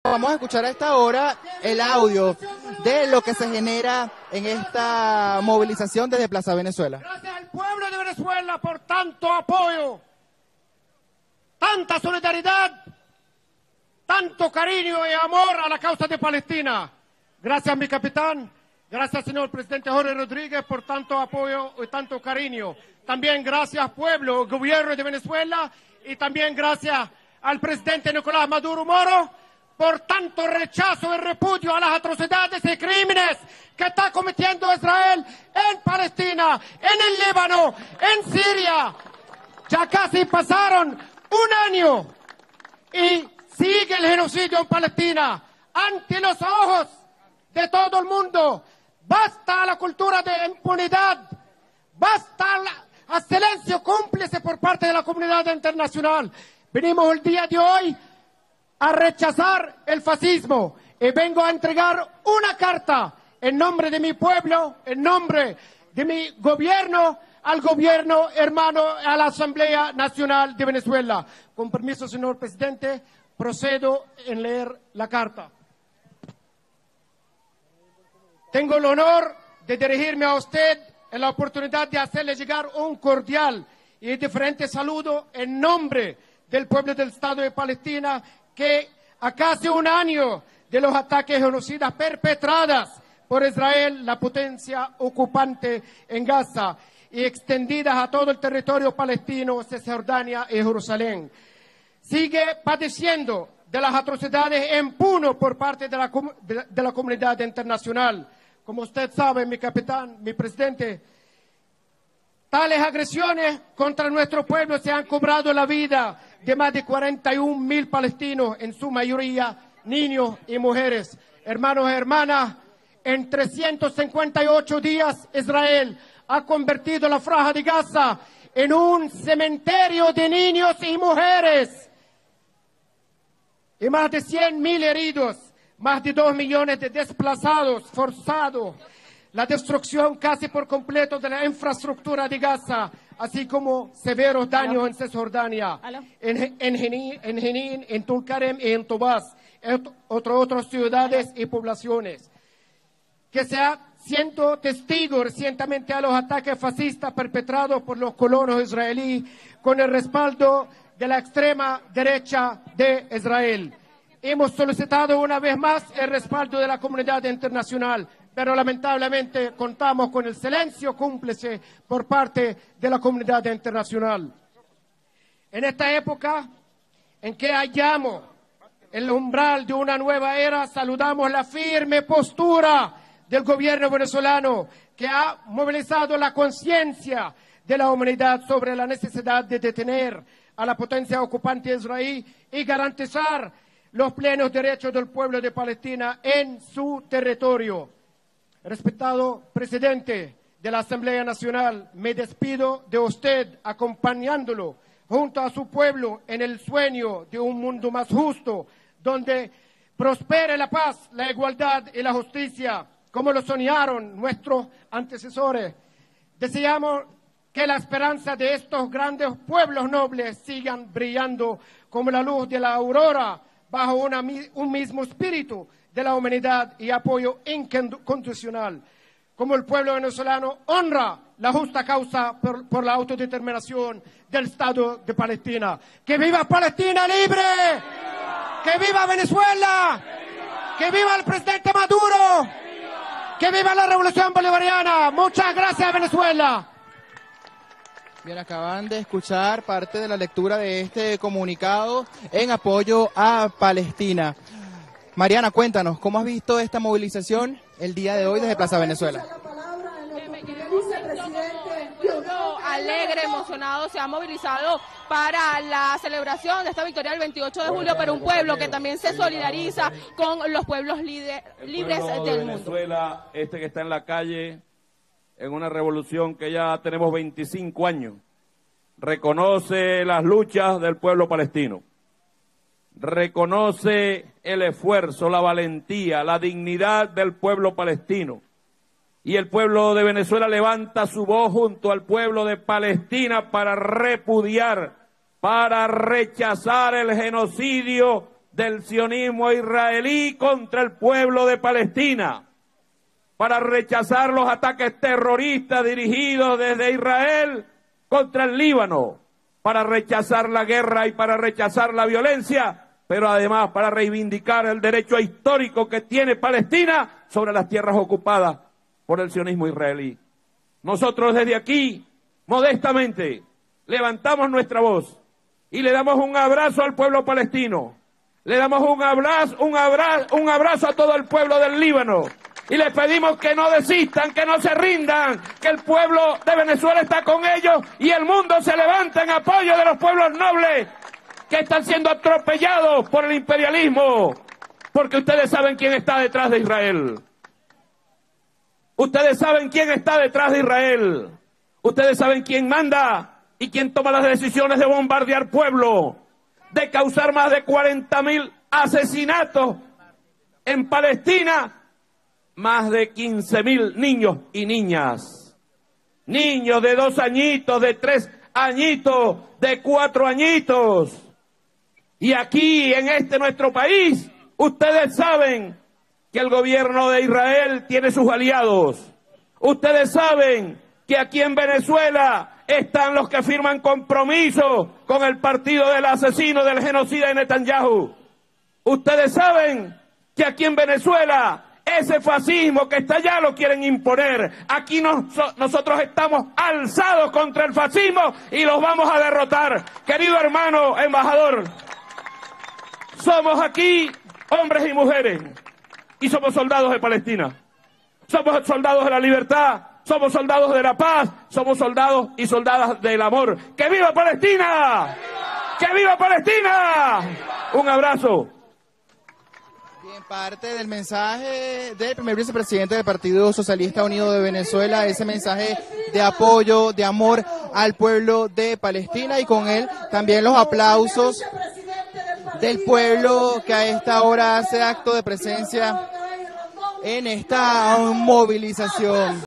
vamos a escuchar a esta hora el audio de lo que se genera en esta movilización desde Plaza Venezuela. Gracias al pueblo de Venezuela por tanto apoyo, tanta solidaridad, tanto cariño y amor a la causa de Palestina. Gracias, mi capitán. Gracias, señor presidente Jorge Rodríguez, por tanto apoyo y tanto cariño. También gracias, pueblo, gobierno de Venezuela, y también gracias al presidente Nicolás Maduro Moro por tanto rechazo y repudio a las atrocidades y crímenes que está cometiendo Israel en Palestina, en el Líbano, en Siria. Ya casi pasaron un año y sigue el genocidio en Palestina ante los ojos de todo el mundo. Basta la cultura de impunidad, basta el silencio cómplice por parte de la comunidad internacional. Venimos el día de hoy a rechazar el fascismo y vengo a entregar una carta en nombre de mi pueblo, en nombre de mi gobierno, al gobierno hermano, a la Asamblea Nacional de Venezuela. Con permiso, señor presidente, procedo en leer la carta. Tengo el honor de dirigirme a usted en la oportunidad de hacerle llegar un cordial y diferente saludo en nombre del pueblo del Estado de Palestina, que a casi un año de los ataques genocidas perpetrados por Israel, la potencia ocupante en Gaza, y extendidas a todo el territorio palestino, Cisjordania y Jerusalén, sigue padeciendo de las atrocidades impunes por parte de la comunidad internacional. Como usted sabe, mi capitán, mi presidente, tales agresiones contra nuestro pueblo se han cobrado la vida de más de 41.000 palestinos, en su mayoría niños y mujeres. Hermanos y hermanas, en 358 días Israel ha convertido la franja de Gaza en un cementerio de niños y mujeres, y más de 100.000 heridos, más de 2 millones de desplazados forzados, la destrucción casi por completo de la infraestructura de Gaza, así como severos daños en Cisjordania, en Jenin, en Tulkarem y en Tobás, otras ciudades y poblaciones, que se ha siendo testigo recientemente a los ataques fascistas perpetrados por los colonos israelíes con el respaldo de la extrema derecha de Israel. Hemos solicitado una vez más el respaldo de la comunidad internacional, pero lamentablemente contamos con el silencio cómplice por parte de la comunidad internacional. En esta época en que hallamos el umbral de una nueva era, saludamos la firme postura del gobierno venezolano, que ha movilizado la conciencia de la humanidad sobre la necesidad de detener a la potencia ocupante israelí y garantizar los plenos derechos del pueblo de Palestina en su territorio. Respetado presidente de la Asamblea Nacional, me despido de usted acompañándolo junto a su pueblo en el sueño de un mundo más justo, donde prospere la paz, la igualdad y la justicia, como lo soñaron nuestros antecesores. Deseamos que la esperanza de estos grandes pueblos nobles sigan brillando como la luz de la aurora bajo un mismo espíritu de la humanidad y apoyo incondicional. Como el pueblo venezolano honra la justa causa por la autodeterminación del Estado de Palestina. ¡Que viva Palestina libre! ¡Viva! ¡Que viva Venezuela! ¡Viva! ¡Que viva el presidente Maduro! ¡Que viva la revolución bolivariana! ¡Muchas gracias, Venezuela! Bien, acaban de escuchar parte de la lectura de este comunicado en apoyo a Palestina. Mariana, cuéntanos, ¿cómo has visto esta movilización el día de hoy desde Plaza Venezuela? Alegre, emocionado, se ha movilizado para la celebración de esta victoria del 28 de julio, pero un pueblo que también se solidariza con los pueblos libres del mundo. Venezuela, este que está en la calle, en una revolución que ya tenemos 25 años, reconoce las luchas del pueblo palestino, reconoce el esfuerzo, la valentía, la dignidad del pueblo palestino. Y el pueblo de Venezuela levanta su voz junto al pueblo de Palestina para repudiar, para rechazar el genocidio del sionismo israelí contra el pueblo de Palestina, para rechazar los ataques terroristas dirigidos desde Israel contra el Líbano, para rechazar la guerra y para rechazar la violencia, pero además para reivindicar el derecho histórico que tiene Palestina sobre las tierras ocupadas por el sionismo israelí. Nosotros desde aquí, modestamente, levantamos nuestra voz y le damos un abrazo al pueblo palestino, le damos un abrazo a todo el pueblo del Líbano, y les pedimos que no desistan, que no se rindan, que el pueblo de Venezuela está con ellos y el mundo se levanta en apoyo de los pueblos nobles que están siendo atropellados por el imperialismo, porque ustedes saben quién está detrás de Israel. Ustedes saben quién está detrás de Israel. Ustedes saben quién manda y quién toma las decisiones de bombardear pueblo, de causar más de 40.000 asesinatos en Palestina, más de 15.000 niños y niñas. Niños de 2 añitos, de 3 añitos, de 4 añitos. Y aquí, en nuestro país, ustedes saben que el gobierno de Israel tiene sus aliados. Ustedes saben que aquí en Venezuela están los que firman compromisos con el partido del asesino, del genocida de Netanyahu. Ustedes saben que aquí en Venezuela ese fascismo que está allá lo quieren imponer. Aquí nosotros estamos alzados contra el fascismo y los vamos a derrotar. Querido hermano embajador, somos aquí hombres y mujeres y somos soldados de Palestina. Somos soldados de la libertad, somos soldados de la paz, somos soldados y soldadas del amor. ¡Que viva Palestina! ¡Que viva Palestina! Un abrazo. Bien, parte del mensaje del primer vicepresidente del Partido Socialista Unido de Venezuela, ese mensaje de apoyo, de amor al pueblo de Palestina, y con él también los aplausos del pueblo que a esta hora hace acto de presencia en esta movilización.